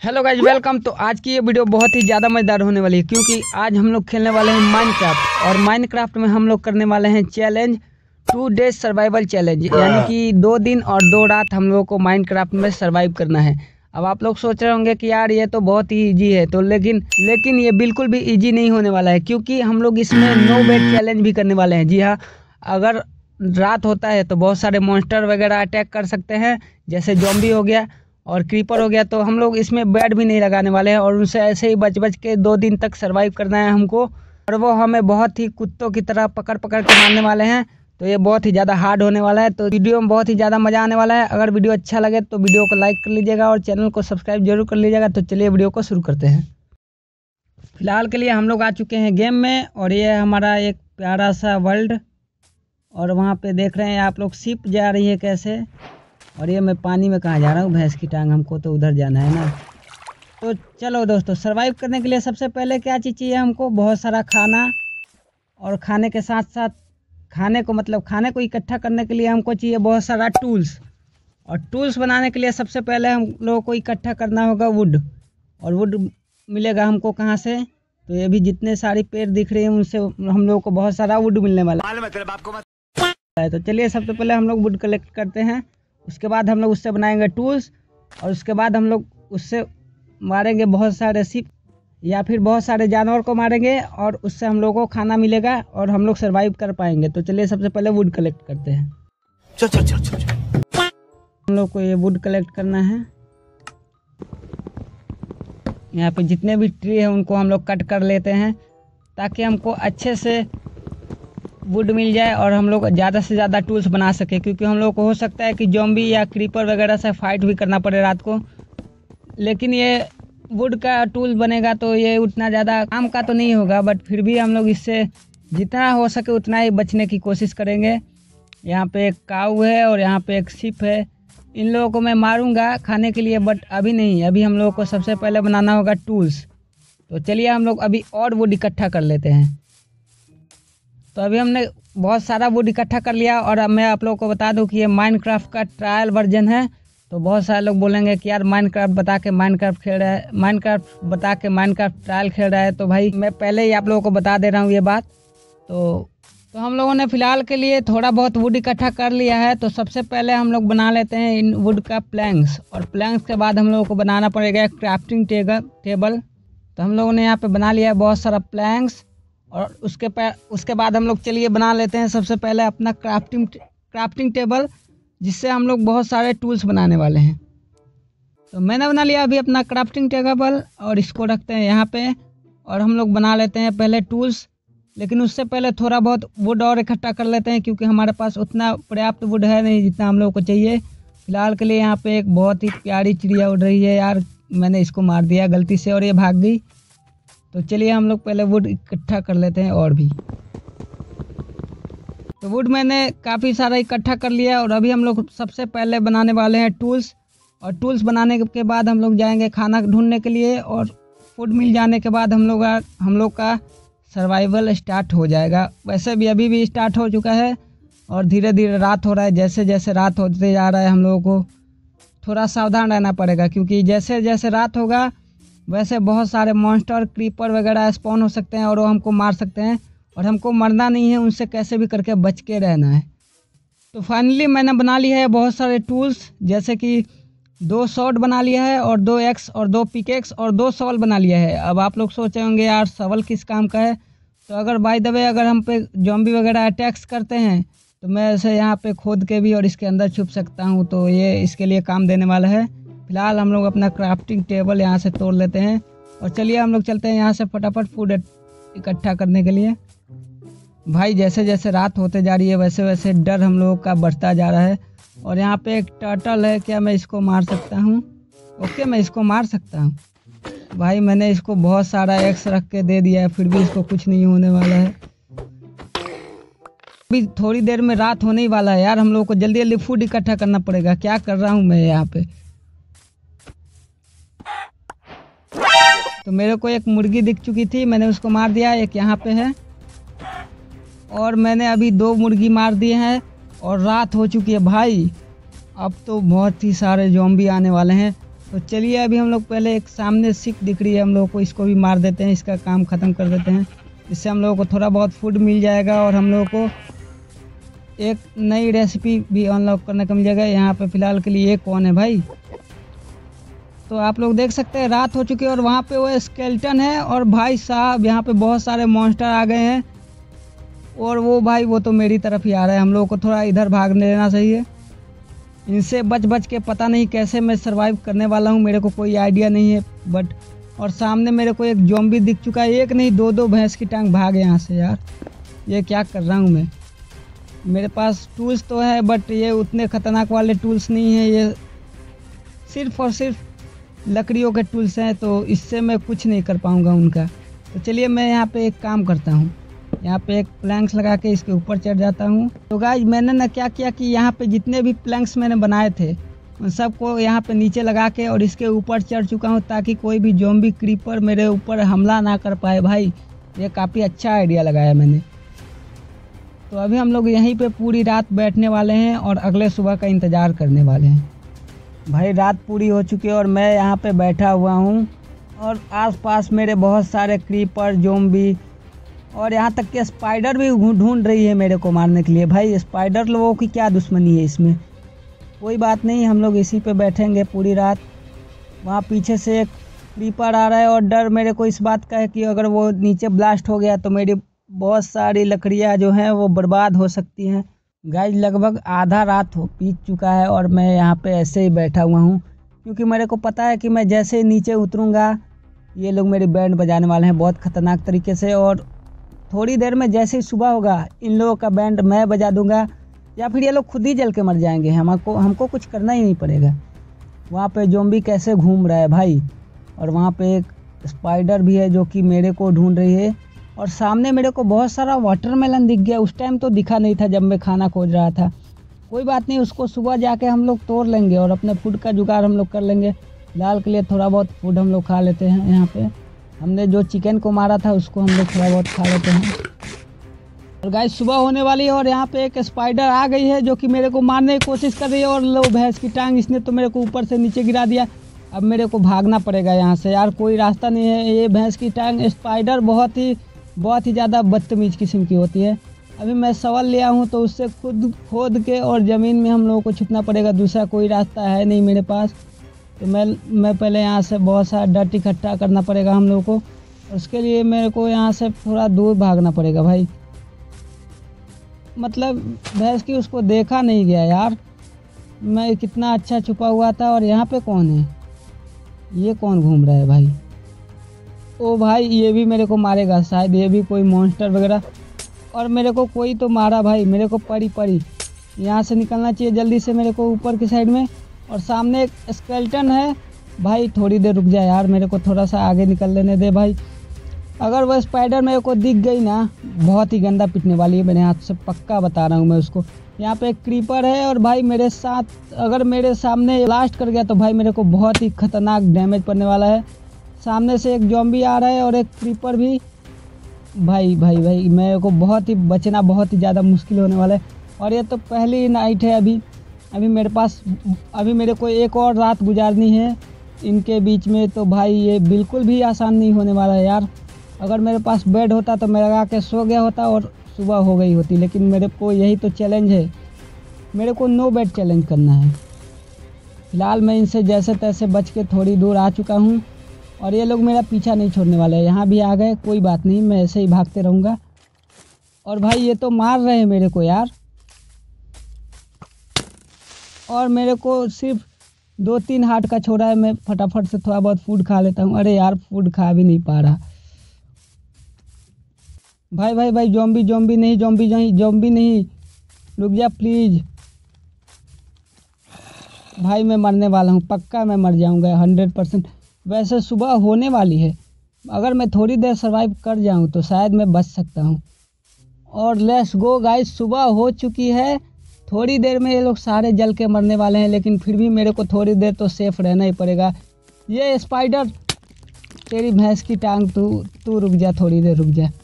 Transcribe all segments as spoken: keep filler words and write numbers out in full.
Hello guys, welcome. तो आज की ये वीडियो बहुत ही ज़्यादा मज़ेदार होने वाली है क्योंकि आज हम लोग खेलने वाले हैं माइनक्राफ्ट। और माइनक्राफ्ट में हम लोग करने वाले हैं challenge, two days survival challenge, यानी कि दो दिन और दो रात हम लोग को माइनक्राफ्ट में सर्वाइव करना है। अब आप लोग सोच रहे होंगे कि यार ये तो बहुत ही ईजी है, तो लेकिन लेकिन ये बिल्कुल भी ईजी नहीं होने वाला है क्योंकि हम लोग इसमें नो बेड चैलेंज भी करने वाले हैं। जी हाँ, अगर रात होता है तो बहुत सारे मॉन्स्टर वगैरह अटैक कर सकते हैं, जैसे जॉम्बी हो गया और क्रीपर हो गया। तो हम लोग इसमें बेड भी नहीं लगाने वाले हैं और उनसे ऐसे ही बच बच के दो दिन तक सरवाइव करना है हमको। और वो हमें बहुत ही कुत्तों की तरह पकड़ पकड़ के मारने वाले हैं। तो ये बहुत ही ज़्यादा हार्ड होने वाला है। तो वीडियो में बहुत ही ज़्यादा मज़ा आने वाला है। अगर वीडियो अच्छा लगे तो वीडियो को लाइक कर लीजिएगा और चैनल को सब्सक्राइब जरूर कर लीजिएगा। तो चलिए वीडियो को शुरू करते हैं। फिलहाल के लिए हम लोग आ चुके हैं गेम में और ये हमारा एक प्यारा सा वर्ल्ड। और वहाँ पे देख रहे हैं आप लोग शिप जा रही है कैसे। और ये मैं पानी में कहाँ जा रहा हूँ, भैंस की टांग, हमको तो उधर जाना है ना। तो चलो दोस्तों, सरवाइव करने के लिए सबसे पहले क्या चीज़ चाहिए हमको? बहुत सारा खाना। और खाने के साथ साथ खाने को मतलब खाने को इकट्ठा करने के लिए हमको चाहिए बहुत सारा टूल्स। और टूल्स बनाने के लिए सबसे पहले हम लोगों को इकट्ठा करना होगा वुड। और वुड मिलेगा हमको कहाँ से? तो ये भी जितने सारे पेड़ दिख रहे हैं उनसे हम लोगों को बहुत सारा वुड मिलने वाला है। तो चलिए सबसे पहले हम लोग वुड कलेक्ट करते हैं। उसके बाद हम लोग उससे बनाएंगे टूल्स। और उसके बाद हम लोग उससे मारेंगे बहुत सारे शिप या फिर बहुत सारे जानवर को मारेंगे और उससे हम लोगों को खाना मिलेगा और हम लोग सर्वाइव कर पाएंगे। तो चलिए सबसे पहले वुड कलेक्ट करते हैं। चल चल चल चल हम लोग को ये वुड कलेक्ट करना है। यहाँ पे जितने भी ट्री हैं उनको हम लोग कट कर लेते हैं ताकि हमको अच्छे से वुड मिल जाए और हम लोग ज़्यादा से ज़्यादा टूल्स बना सके। क्योंकि हम लोग को हो सकता है कि जॉम्बी या क्रीपर वगैरह से फाइट भी करना पड़े रात को। लेकिन ये वुड का टूल बनेगा तो ये उतना ज़्यादा काम का तो नहीं होगा, बट फिर भी हम लोग इससे जितना हो सके उतना ही बचने की कोशिश करेंगे। यहाँ पे एक काऊ है और यहाँ पे एक शिप है। इन लोगों को मैं मारूंगा खाने के लिए, बट अभी नहीं। अभी हम लोगों को सबसे पहले बनाना होगा टूल्स। तो चलिए हम लोग अभी और वुड इकट्ठा कर लेते हैं। तो अभी हमने बहुत सारा वुड इकट्ठा कर लिया। और अब मैं आप लोगों को बता दूं कि ये माइनक्राफ्ट का ट्रायल वर्जन है। तो बहुत सारे लोग बोलेंगे कि यार माइनक्राफ्ट बता के माइनक्राफ्ट खेल रहा है, माइनक्राफ्ट बता के माइनक्राफ्ट ट्रायल खेल रहा है। तो भाई मैं पहले ही आप लोगों को बता दे रहा हूँ ये बात। तो तो हम लोगों ने फ़िलहाल के लिए थोड़ा बहुत वुड इकट्ठा कर लिया है। तो सबसे पहले हम लोग बना लेते हैं इन वुड का प्लैंक्स। और प्लैंक्स के बाद हम लोगों को बनाना पड़ेगा क्राफ्टिंग टेबल। तो हम लोगों ने यहाँ पर बना लिया है बहुत सारा प्लैंक्स। और उसके उसके बाद हम लोग चलिए बना लेते हैं सबसे पहले अपना क्राफ्टिंग क्राफ्टिंग टेबल, जिससे हम लोग बहुत सारे टूल्स बनाने वाले हैं। तो मैंने बना लिया अभी अपना क्राफ्टिंग टेबल और इसको रखते हैं यहाँ पे। और हम लोग बना लेते हैं पहले टूल्स। लेकिन उससे पहले थोड़ा बहुत वुड और इकट्ठा कर लेते हैं क्योंकि हमारे पास उतना पर्याप्त वुड है नहीं जितना हम लोगों को चाहिए। फिलहाल के लिए यहाँ पे एक बहुत ही प्यारी चिड़िया उड़ रही है। यार मैंने इसको मार दिया गलती से और ये भाग गई। तो चलिए हम लोग पहले वुड इकट्ठा कर लेते हैं और भी। तो वुड मैंने काफ़ी सारा इकट्ठा कर लिया और अभी हम लोग सबसे पहले बनाने वाले हैं टूल्स। और टूल्स बनाने के बाद हम लोग जाएंगे खाना ढूंढने के लिए। और फूड मिल जाने के बाद हम लोग हम लोग का सर्वाइवल स्टार्ट हो जाएगा। वैसे भी अभी भी स्टार्ट हो चुका है और धीरे धीरे रात हो रहा है। जैसे जैसे रात होते जा रहा है हम लोगों को थोड़ा सावधान रहना पड़ेगा क्योंकि जैसे जैसे रात होगा वैसे बहुत सारे मॉन्स्टर क्रीपर वगैरह स्पॉन हो सकते हैं और वो हमको मार सकते हैं। और हमको मरना नहीं है, उनसे कैसे भी करके बच के रहना है। तो फाइनली मैंने बना लिया है बहुत सारे टूल्स, जैसे कि दो शॉर्ट बना लिया है और दो एक्स और दो पिकेक्स और दो शॉवल बना लिया है। अब आप लोग सोचे होंगे यार शॉवल किस काम का है। तो अगर बाय द वे अगर हम पे जॉम्बी वगैरह अटैक्स करते हैं तो मैं ऐसे यहाँ पे खोद के भी और इसके अंदर छुप सकता हूँ। तो ये इसके लिए काम देने वाला है। फिलहाल हम लोग अपना क्राफ्टिंग टेबल यहाँ से तोड़ लेते हैं और चलिए हम लोग चलते हैं यहाँ से फटाफट फूड इकट्ठा करने के लिए। भाई जैसे जैसे रात होते जा रही है वैसे वैसे डर हम लोगों का बढ़ता जा रहा है। और यहाँ पे एक टर्टल है, क्या मैं इसको मार सकता हूँ? ओके मैं इसको मार सकता हूँ। भाई मैंने इसको बहुत सारा एक्स रख के दे दिया है फिर भी इसको कुछ नहीं होने वाला है। अभी थोड़ी देर में रात होने ही वाला है यार, हम लोगों को जल्दी जल्दी फूड इकट्ठा करना पड़ेगा। क्या कर रहा हूँ मैं यहाँ पे? तो मेरे को एक मुर्गी दिख चुकी थी, मैंने उसको मार दिया। एक यहाँ पे है और मैंने अभी दो मुर्गी मार दिए हैं और रात हो चुकी है भाई। अब तो बहुत ही सारे ज़ॉम्बी आने वाले हैं। तो चलिए अभी हम लोग पहले एक सामने सिक दिख रही है हम लोग को, इसको भी मार देते हैं, इसका काम ख़त्म कर देते हैं। इससे हम लोगों को थोड़ा बहुत फूड मिल जाएगा और हम लोगों को एक नई रेसिपी भी अनलॉक करने का मिल जाएगा। यहाँ पे फ़िलहाल के लिए ये कौन है भाई? तो आप लोग देख सकते हैं रात हो चुकी है और वहाँ पे वो स्केलेटन है और भाई साहब यहाँ पे बहुत सारे मॉन्स्टर आ गए हैं और वो भाई वो तो मेरी तरफ ही आ रहा है। हम लोगों को थोड़ा इधर भागने देना चाहिए। इनसे बच बच के पता नहीं कैसे मैं सरवाइव करने वाला हूँ, मेरे को कोई आइडिया नहीं है बट। और सामने मेरे को एक ज़ॉम्बी दिख चुका है, एक नहीं दो दो भैंस की टांग भागे यहाँ से यार। ये क्या कर रहा हूँ मैं? मेरे पास टूल्स तो है बट ये उतने ख़तरनाक वाले टूल्स नहीं है, ये सिर्फ और सिर्फ लकड़ियों के टूल्स हैं, तो इससे मैं कुछ नहीं कर पाऊँगा उनका। तो चलिए मैं यहाँ पे एक काम करता हूँ, यहाँ पे एक प्लैंक्स लगा के इसके ऊपर चढ़ जाता हूँ। तो गाइज मैंने ना क्या किया कि यहाँ पे जितने भी प्लैंक्स मैंने बनाए थे उन सबको यहाँ पे नीचे लगा के और इसके ऊपर चढ़ चुका हूँ ताकि कोई भी ज़ॉम्बी क्रीपर मेरे ऊपर हमला ना कर पाए। भाई ये काफ़ी अच्छा आइडिया लगाया मैंने। तो अभी हम लोग यहीं पे पूरी रात बैठने वाले हैं और अगले सुबह का इंतज़ार करने वाले हैं। भाई रात पूरी हो चुकी है और मैं यहाँ पे बैठा हुआ हूँ और आसपास मेरे बहुत सारे क्रीपर, ज़ॉम्बी और यहाँ तक कि स्पाइडर भी ढूंढ रही है मेरे को मारने के लिए। भाई स्पाइडर लोगों की क्या दुश्मनी है इसमें? कोई बात नहीं, हम लोग इसी पे बैठेंगे पूरी रात। वहाँ पीछे से एक क्रीपर आ रहा है और डर मेरे को इस बात का है कि अगर वो नीचे ब्लास्ट हो गया तो मेरी बहुत सारी लकड़ियाँ जो हैं वो बर्बाद हो सकती हैं। गाइस लगभग आधा रात हो बीत चुका है और मैं यहाँ पे ऐसे ही बैठा हुआ हूँ क्योंकि मेरे को पता है कि मैं जैसे ही नीचे उतरूँगा ये लोग मेरी बैंड बजाने वाले हैं बहुत ख़तरनाक तरीके से। और थोड़ी देर में जैसे ही सुबह होगा इन लोगों का बैंड मैं बजा दूंगा या फिर ये लोग खुद ही जल के मर जाएंगे। हमको हमको कुछ करना ही नहीं पड़ेगा। वहाँ पे ज़ॉम्बी कैसे घूम रहा है भाई, और वहाँ पे एक स्पाइडर भी है जो कि मेरे को ढूंढ रही है। और सामने मेरे को बहुत सारा वाटरमेलन दिख गया, उस टाइम तो दिखा नहीं था जब मैं खाना खोज रहा था। कोई बात नहीं, उसको सुबह जाके हम लोग तोड़ लेंगे और अपने फूड का जुगाड़ हम लोग कर लेंगे। फिलहाल के लिए थोड़ा बहुत फूड हम लोग खा लेते हैं। यहाँ पे हमने जो चिकन को मारा था उसको हम लोग थोड़ा बहुत खा लेते हैं। और गाइस सुबह होने वाली है और यहाँ पे एक स्पाइडर आ गई है जो कि मेरे को मारने की कोशिश कर रही है। और लो भैंस की टांग, इसने तो मेरे को ऊपर से नीचे गिरा दिया। अब मेरे को भागना पड़ेगा यहाँ से यार, कोई रास्ता नहीं है। ये भैंस की टांग स्पाइडर बहुत ही बहुत ही ज़्यादा बदतमीज़ किस्म की होती है। अभी मैं सवाल लिया हूँ तो उससे खुद खोद के और ज़मीन में हम लोगों को छुपना पड़ेगा, दूसरा कोई रास्ता है नहीं मेरे पास। तो मैं मैं पहले यहाँ से बहुत सारा डर्ट इकट्ठा करना पड़ेगा हम लोगों को। उसके लिए मेरे को यहाँ से थोड़ा दूर भागना पड़ेगा भाई। मतलब भैंस की उसको देखा नहीं गया यार, मैं कितना अच्छा छुपा हुआ था। और यहाँ पे कौन है? ये कौन घूम रहा है भाई? ओ भाई ये भी मेरे को मारेगा शायद, ये भी कोई मॉन्स्टर वगैरह। और मेरे को कोई तो मारा भाई, मेरे को पड़ी पड़ी। यहाँ से निकलना चाहिए जल्दी से मेरे को ऊपर की साइड में। और सामने एक स्केलेटन है भाई, थोड़ी देर रुक जाए यार, मेरे को थोड़ा सा आगे निकल लेने दे भाई। अगर वह स्पाइडर मेरे को दिख गई ना बहुत ही गंदा पिटने वाली है, मेरे हाथ से पक्का बता रहा हूँ मैं उसको। यहाँ पे एक क्रीपर है और भाई मेरे साथ अगर मेरे सामने ब्लास्ट कर गया तो भाई मेरे को बहुत ही खतरनाक डैमेज पड़ने वाला है। सामने से एक ज़ॉम्बी आ रहा है और एक क्रीपर भी। भाई भाई भाई मेरे को बहुत ही बचना बहुत ही ज़्यादा मुश्किल होने वाला है। और ये तो पहली नाइट है, अभी अभी मेरे पास अभी मेरे को एक और रात गुजारनी है इनके बीच में। तो भाई ये बिल्कुल भी आसान नहीं होने वाला है यार। अगर मेरे पास बेड होता तो मैं लगा के सो गया होता और सुबह हो गई होती, लेकिन मेरे को यही तो चैलेंज है, मेरे को नो बेड चैलेंज करना है। फ़िलहाल मैं इनसे जैसे तैसे बच के थोड़ी दूर आ चुका हूँ और ये लोग मेरा पीछा नहीं छोड़ने वाले हैं। यहाँ भी आ गए, कोई बात नहीं, मैं ऐसे ही भागते रहूँगा। और भाई ये तो मार रहे हैं मेरे को यार, और मेरे को सिर्फ दो तीन हार्ट का छोड़ा है। मैं फटाफट से थोड़ा बहुत फूड खा लेता हूँ। अरे यार फूड खा भी नहीं पा रहा भाई। भाई भाई ज़ॉम्बी ज़ॉम्बी नहीं ज़ॉम्बी नहीं ज़ॉम्बी नहीं, रुक जा प्लीज़ भाई। मैं मरने वाला हूँ, पक्का मैं मर जाऊँगा हंड्रेड परसेंट। वैसे सुबह होने वाली है, अगर मैं थोड़ी देर सर्वाइव कर जाऊँ तो शायद मैं बच सकता हूँ। और लेट्स गो गाइस, सुबह हो चुकी है। थोड़ी देर में ये लोग सारे जल के मरने वाले हैं, लेकिन फिर भी मेरे को थोड़ी देर तो सेफ रहना ही पड़ेगा। ये स्पाइडर तेरी भैंस की टांग, तू तू रुक जा, थोड़ी देर रुक जा।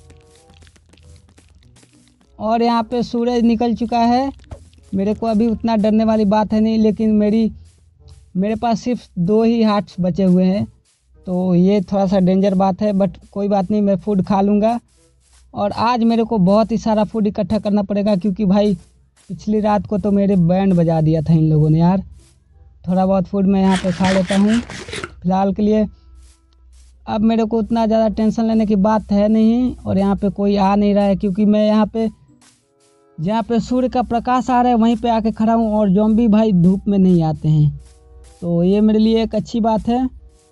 और यहाँ पे सूरज निकल चुका है। मेरे को अभी उतना डरने वाली बात है नहीं, लेकिन मेरी मेरे पास सिर्फ दो ही हार्ट्स बचे हुए हैं, तो ये थोड़ा सा डेंजर बात है, बट कोई बात नहीं, मैं फूड खा लूँगा। और आज मेरे को बहुत ही सारा फूड इकट्ठा करना पड़ेगा, क्योंकि भाई पिछली रात को तो मेरे बैंड बजा दिया था इन लोगों ने यार। थोड़ा बहुत फूड मैं यहाँ पे खा लेता हूँ फ़िलहाल के लिए। अब मेरे को उतना ज़्यादा टेंशन लेने की बात है नहीं, और यहाँ पे कोई आ नहीं रहा है, क्योंकि मैं यहाँ पे जहाँ पे सूर्य का प्रकाश आ रहा है वहीं पे आके खड़ा हूँ, और ज़ॉम्बी भाई धूप में नहीं आते हैं, तो ये मेरे लिए एक अच्छी बात है।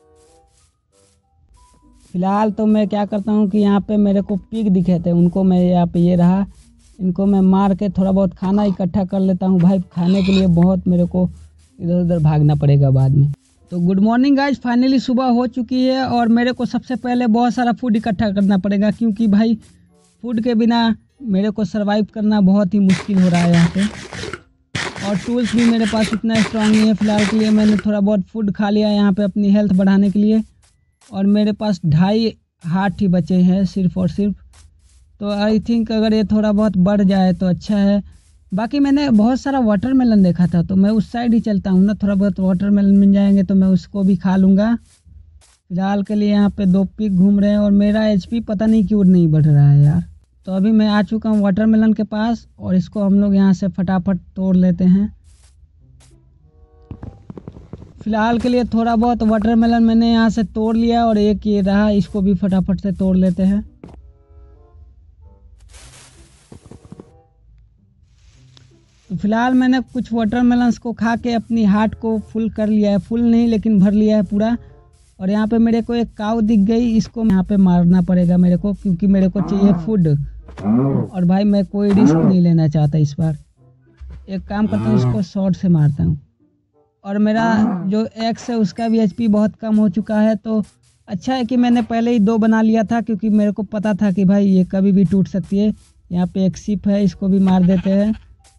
फ़िलहाल तो मैं क्या करता हूँ कि यहाँ पे मेरे को पिग दिखे थे, उनको मैं यहाँ पे ये रहा, इनको मैं मार के थोड़ा बहुत खाना इकट्ठा कर लेता हूँ भाई। खाने के लिए बहुत मेरे को इधर उधर भागना पड़ेगा बाद में। तो गुड मॉर्निंग गाइज, फाइनली सुबह हो चुकी है और मेरे को सबसे पहले बहुत सारा फूड इकट्ठा करना पड़ेगा, क्योंकि भाई फूड के बिना मेरे को सरवाइव करना बहुत ही मुश्किल हो रहा है यहाँ पे। और टूल्स भी मेरे पास इतना स्ट्रांग नहीं है फ़िलहाल के लिए। मैंने थोड़ा बहुत फूड खा लिया यहाँ पे अपनी हेल्थ बढ़ाने के लिए, और मेरे पास ढाई हार्ट ही बचे हैं सिर्फ और सिर्फ। तो आई थिंक अगर ये थोड़ा बहुत बढ़ जाए तो अच्छा है। बाकी मैंने बहुत सारा वाटरमेलन देखा था, तो मैं उस साइड ही चलता हूँ ना, थोड़ा बहुत वाटरमेलन मिल जाएंगे तो मैं उसको भी खा लूँगा। फिलहाल के लिए यहाँ पे दो पिग घूम रहे हैं, और मेरा एचपी पता नहीं क्यों नहीं बढ़ रहा है यार। तो अभी मैं आ चुका हूँ वाटरमेलन के पास, और इसको हम लोग यहाँ से फटाफट तोड़ लेते हैं। फ़िलहाल के लिए थोड़ा बहुत वाटरमेलन मैंने यहाँ से तोड़ लिया, और एक ये रहा, इसको भी फटाफट से तोड़ लेते हैं। तो फिलहाल मैंने कुछ वाटरमेलन्स को खा के अपनी हार्ट को फुल कर लिया है, फुल नहीं लेकिन भर लिया है पूरा। और यहाँ पे मेरे को एक काऊ दिख गई, इसको यहाँ पे मारना पड़ेगा मेरे को, क्योंकि मेरे को चाहिए फूड। और भाई मैं कोई रिस्क नहीं लेना चाहता इस बार। एक काम करता हूँ, इसको शॉर्ट से मारता हूँ। और मेरा जो एक्स है उसका भी एचपी बहुत कम हो चुका है, तो अच्छा है कि मैंने पहले ही दो बना लिया था, क्योंकि मेरे को पता था कि भाई ये कभी भी टूट सकती है। यहाँ पे एक शिप है, इसको भी मार देते हैं।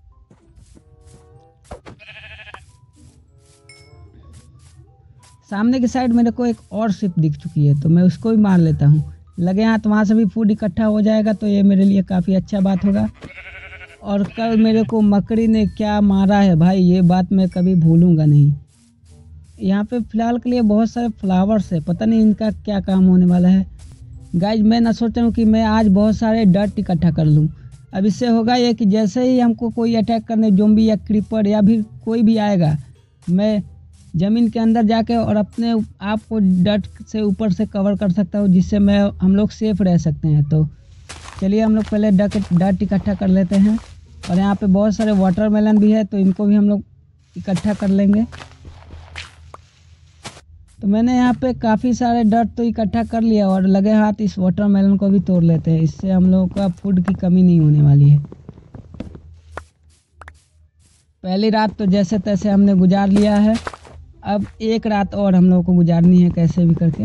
सामने की साइड मेरे को एक और शिप दिख चुकी है, तो मैं उसको भी मार लेता हूँ। लगे हाथ वहाँ से भी फूड इकट्ठा हो जाएगा, तो ये मेरे लिए काफ़ी अच्छा बात होगा। और कल मेरे को मकड़ी ने क्या मारा है भाई, ये बात मैं कभी भूलूंगा नहीं। यहाँ पे फ़िलहाल के लिए बहुत सारे फ्लावर्स है, पता नहीं इनका क्या काम होने वाला है। गाइज मैं ना सोच रहा हूँ कि मैं आज बहुत सारे डर्ट इकट्ठा कर लूँ। अब इससे होगा ये कि जैसे ही हमको कोई अटैक करने, ज़ॉम्बी या क्रीपर या फिर कोई भी आएगा, मैं ज़मीन के अंदर जाके और अपने आप को डर्ट से ऊपर से कवर कर सकता हूँ, जिससे मैं हम लोग सेफ रह सकते हैं। तो चलिए हम लोग पहले डर्ट डर्ट इकट्ठा कर लेते हैं। और यहाँ पे बहुत सारे वाटरमेलन भी है, तो इनको भी हम लोग इकट्ठा कर लेंगे। तो मैंने यहाँ पे काफ़ी सारे डर्ट तो इकट्ठा कर लिया, और लगे हाथ इस वाटरमेलन को भी तोड़ लेते हैं, इससे हम लोगों का फूड की कमी नहीं होने वाली है। पहली रात तो जैसे तैसे हमने गुजार लिया है, अब एक रात और हम लोगों को गुजारनी है कैसे भी करके।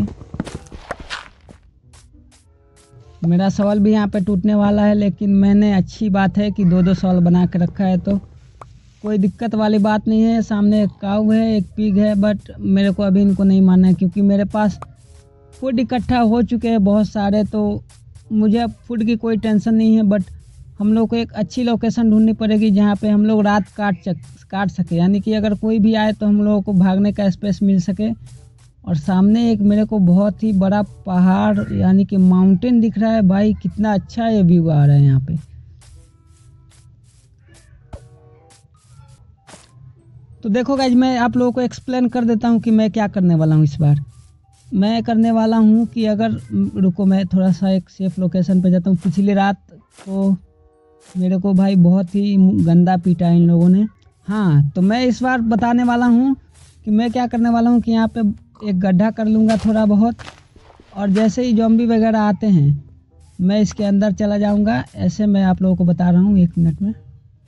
मेरा सवाल भी यहाँ पे टूटने वाला है, लेकिन मैंने अच्छी बात है कि दो दो सवाल बना के रखा है, तो कोई दिक्कत वाली बात नहीं है। सामने एक काऊ है, एक पिग है, बट मेरे को अभी इनको नहीं मारना है, क्योंकि मेरे पास फूड इकट्ठा हो चुके हैं बहुत सारे, तो मुझे अब फूड की कोई टेंशन नहीं है। बट हम लोग को एक अच्छी लोकेशन ढूंढनी पड़ेगी जहाँ पे हम लोग रात काट काट सके, यानी कि अगर कोई भी आए तो हम लोगों को भागने का स्पेस मिल सके। और सामने एक मेरे को बहुत ही बड़ा पहाड़ यानी कि माउंटेन दिख रहा है भाई, कितना अच्छा ये व्यू आ रहा है यहाँ पे। तो देखो गाइज, मैं आप लोगों को एक्सप्लेन कर देता हूँ कि मैं क्या करने वाला हूँ इस बार। मैं करने वाला हूँ कि अगर रुको मैं थोड़ा सा एक सेफ लोकेशन पे जाता हूँ। पिछली रात को मेरे को भाई बहुत ही गंदा पीटा इन लोगों ने। हाँ, तो मैं इस बार बताने वाला हूँ कि मैं क्या करने वाला हूँ कि यहाँ पे एक गड्ढा कर लूँगा थोड़ा बहुत, और जैसे ही ज़ॉम्बी वगैरह आते हैं मैं इसके अंदर चला जाऊँगा। ऐसे मैं आप लोगों को बता रहा हूँ एक मिनट में।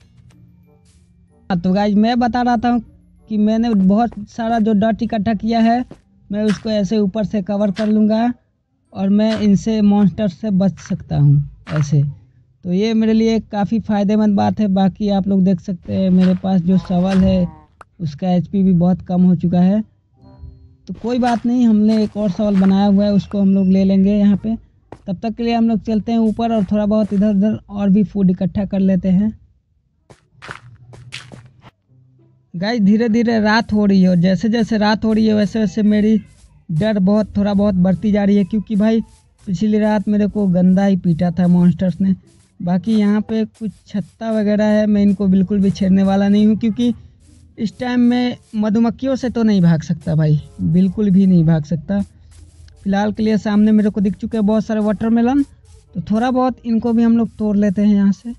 तो गाइज मैं बता रहा था कि मैंने बहुत सारा जो डर्ट इकट्ठा किया है, मैं उसको ऐसे ऊपर से कवर कर लूँगा, और मैं इनसे मॉन्स्टर से बच सकता हूँ ऐसे। तो ये मेरे लिए काफ़ी फ़ायदेमंद बात है। बाकी आप लोग देख सकते हैं मेरे पास जो सवाल है उसका एचपी भी बहुत कम हो चुका है, तो कोई बात नहीं, हमने एक और सवाल बनाया हुआ है, उसको हम लोग ले लेंगे यहाँ पे। तब तक के लिए हम लोग चलते हैं ऊपर, और थोड़ा बहुत इधर उधर और भी फूड इकट्ठा कर लेते हैं। गाइस धीरे धीरे रात हो रही है और जैसे जैसे रात हो रही है वैसे वैसे मेरी डर बहुत थोड़ा बहुत बढ़ती जा रही है, क्योंकि भाई पिछली रात मेरे को गंदा ही पीटा था मॉन्स्टर्स ने। बाकी यहाँ पे कुछ छत्ता वगैरह है, मैं इनको बिल्कुल भी छेड़ने वाला नहीं हूँ, क्योंकि इस टाइम में मधुमक्खियों से तो नहीं भाग सकता भाई, बिल्कुल भी नहीं भाग सकता। फिलहाल के लिए सामने मेरे को दिख चुके हैं बहुत सारे वाटरमेलन, तो थोड़ा बहुत इनको भी हम लोग तोड़ लेते हैं यहाँ से।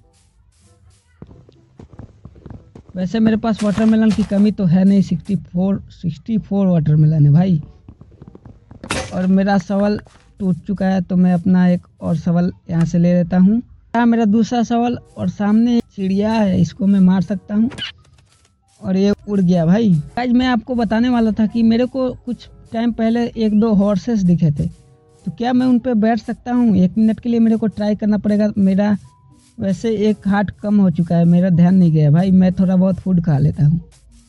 वैसे मेरे पास वाटरमेलन की कमी तो है नहीं, sixty four sixty four watermelon है भाई। और मेरा सवाल टूट चुका है, तो मैं अपना एक और सवाल यहाँ से ले लेता हूँ। यहाँ मेरा दूसरा सवाल, और सामने चिड़िया है, इसको मैं मार सकता हूँ और ये उड़ गया भाई। आज मैं आपको बताने वाला था कि मेरे को कुछ टाइम पहले एक दो हॉर्सेस दिखे थे, तो क्या मैं उन पर बैठ सकता हूँ? एक मिनट के लिए मेरे को ट्राई करना पड़ेगा। मेरा वैसे एक हार्ट कम हो चुका है, मेरा ध्यान नहीं गया भाई, मैं थोड़ा बहुत फूड खा लेता हूँ।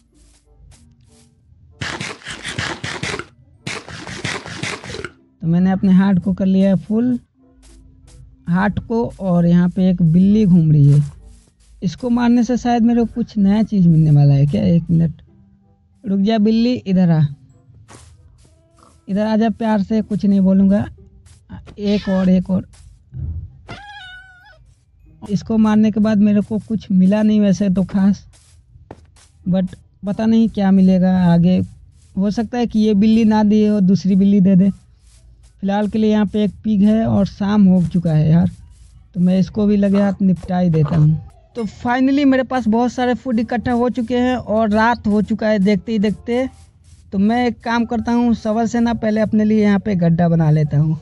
तो मैंने अपने हार्ट को कर लिया है फुल हार्ट को, और यहाँ पे एक बिल्ली घूम रही है, इसको मारने से शायद मेरे को कुछ नया चीज़ मिलने वाला है क्या? एक मिनट रुक जा बिल्ली, इधर आ, इधर आ जा प्यार से, कुछ नहीं बोलूँगा। एक और एक और इसको मारने के बाद मेरे को कुछ मिला नहीं वैसे तो खास, बट पता नहीं क्या मिलेगा आगे। हो सकता है कि ये बिल्ली ना दे और दूसरी बिल्ली दे दे। फिलहाल के लिए यहाँ पे एक पिग है और शाम हो चुका है यार, तो मैं इसको भी लगे हाथ निपटा ही देता हूँ। तो फाइनली मेरे पास बहुत सारे फूड इकट्ठा हो चुके हैं और रात हो चुका है देखते ही देखते। तो मैं एक काम करता हूँ, सवर से ना पहले अपने लिए यहाँ पे गड्ढा बना लेता हूँ।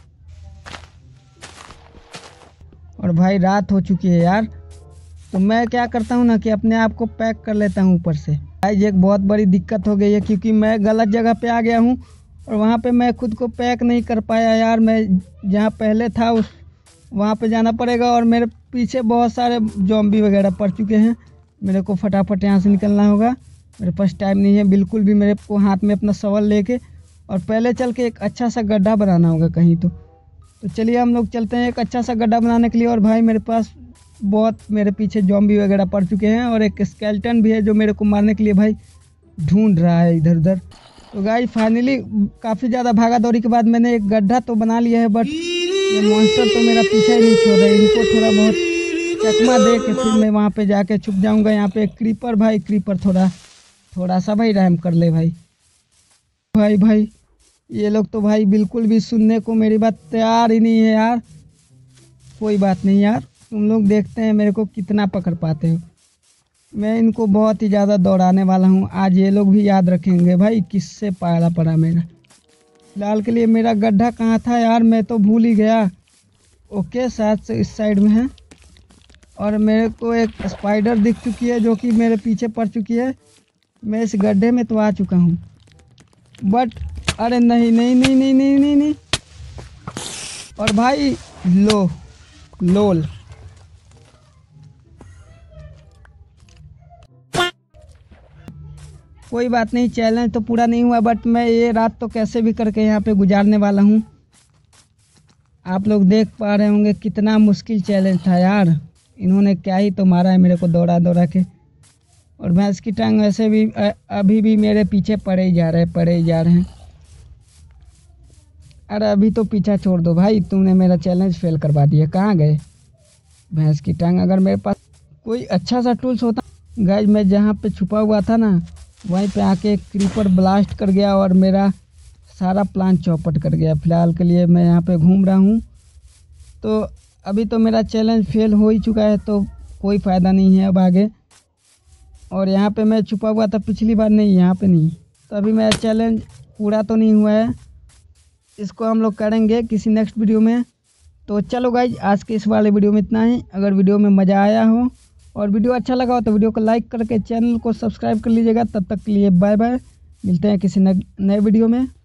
और भाई रात हो चुकी है यार, तो मैं क्या करता हूँ ना कि अपने आप को पैक कर लेता हूँ ऊपर से। भाई एक बहुत बड़ी दिक्कत हो गई है, क्योंकि मैं गलत जगह पे आ गया हूँ और वहाँ पे मैं खुद को पैक नहीं कर पाया यार। मैं जहाँ पहले था उस वहाँ पे जाना पड़ेगा, और मेरे पीछे बहुत सारे जॉम्बी वगैरह पड़ चुके हैं। मेरे को फटाफट यहाँ से निकलना होगा, मेरे पास टाइम नहीं है बिल्कुल भी। मेरे को हाथ में अपना सवाल लेके और पहले चल के एक अच्छा सा गड्ढा बनाना होगा कहीं। तो तो चलिए हम लोग चलते हैं एक अच्छा सा गड्ढा बनाने के लिए। और भाई मेरे पास बहुत मेरे पीछे जॉम्बी वगैरह पड़ चुके हैं, और एक स्केलेटन भी है जो मेरे को मारने के लिए भाई ढूंढ रहा है इधर उधर। तो गाइस फाइनली काफ़ी ज़्यादा भागा दौड़ी के बाद मैंने एक गड्ढा तो बना लिया है, बट ये मॉन्स्टर तो मेरा पीछा ही नहीं छोड़ रहा है। इनको थोड़ा बहुत चकमा दे के फिर मैं वहाँ पे जाके छुप जाऊँगा। यहाँ पे क्रीपर भाई, क्रीपर थोड़ा थोड़ा सा भाई रहम कर ले भाई। भाई भाई ये लोग तो भाई बिल्कुल भी सुनने को मेरी बात तैयार ही नहीं है यार। कोई बात नहीं यार, तुम लोग देखते हैं मेरे को कितना पकड़ पाते हो। मैं इनको बहुत ही ज़्यादा दौड़ाने वाला हूँ, आज ये लोग भी याद रखेंगे भाई किससे पाला पड़ा मेरा। फिलहाल के लिए मेरा गड्ढा कहाँ था यार, मैं तो भूल ही गया। ओके शायद से इस साइड में है, और मेरे को एक स्पाइडर दिख चुकी है जो कि मेरे पीछे पड़ चुकी है। मैं इस गड्ढे में तो आ चुका हूँ, बट अरे नहीं नहीं नहीं नहीं नहीं नहीं नहीं और भाई लो लोल कोई बात नहीं, चैलेंज तो पूरा नहीं हुआ, बट मैं ये रात तो कैसे भी करके यहाँ पे गुजारने वाला हूँ। आप लोग देख पा रहे होंगे कितना मुश्किल चैलेंज था यार। इन्होंने क्या ही तो मारा है मेरे को दौड़ा दौड़ा के, और भैंस की टांग वैसे भी अभी भी मेरे पीछे पड़े ही जा रहे हैं पड़े ही जा रहे हैं। अरे अभी तो पीछा छोड़ दो भाई, तुमने मेरा चैलेंज फेल करवा दिया। कहाँ गए भैंस की टांग? अगर मेरे पास कोई अच्छा सा टूल्स होता गाइस, मैं जहाँ पे छुपा हुआ था ना वहीं पे आके क्रीपर ब्लास्ट कर गया और मेरा सारा प्लान चौपट कर गया। फिलहाल के लिए मैं यहाँ पे घूम रहा हूँ, तो अभी तो मेरा चैलेंज फेल हो ही चुका है, तो कोई फ़ायदा नहीं है अब आगे। और यहाँ पे मैं छुपा हुआ था पिछली बार, नहीं यहाँ पे नहीं, तो अभी मेरा चैलेंज पूरा तो नहीं हुआ है। इसको हम लोग करेंगे किसी नेक्स्ट वीडियो में। तो चलो गाइज आज के इस वाले वीडियो में इतना ही। अगर वीडियो में मज़ा आया हो और वीडियो अच्छा लगा हो तो वीडियो को लाइक करके चैनल को सब्सक्राइब कर लीजिएगा। तब तक के लिए बाय बाय, मिलते हैं किसी नए वीडियो में।